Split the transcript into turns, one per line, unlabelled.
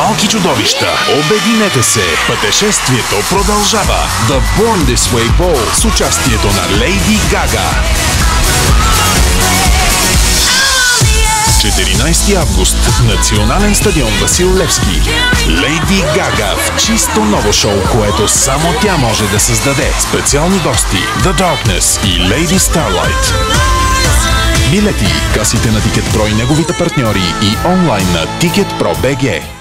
малки чудовища. Обединете се. Пътешествието продължава. The Born This Way Ball с участието на Лейди Гага. 14 август. Национален стадион Васил Левски. Лейди Гага в чисто ново шоу, което само тя може да създаде. Специални гости The Darkness и Lady Starlight. Билети, касите на Тикет Про и неговите партньори и онлайн на Ticket Pro BG.